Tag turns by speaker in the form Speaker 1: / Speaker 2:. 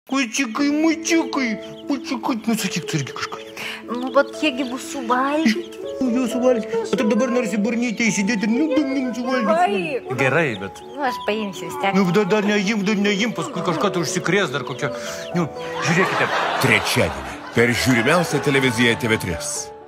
Speaker 1: Pačiukai, mačiukai, pačiukai, nu sakyk, tu irgi kažką.
Speaker 2: Nu, bet kiekgi bus suvalgyti?
Speaker 1: Jau suvalgyti. O taip dabar norisi burnytę įsidėti ir nuduminti valgyti. Gerai, bet...
Speaker 2: Nu, aš paimsiu vis tiek.
Speaker 1: Nu, dar neim, paskui kažką tai užsikrės, dar kokią... Nu, žiūrėkite.
Speaker 3: Trečiadienį per žiūrimiausią televiziją TV3.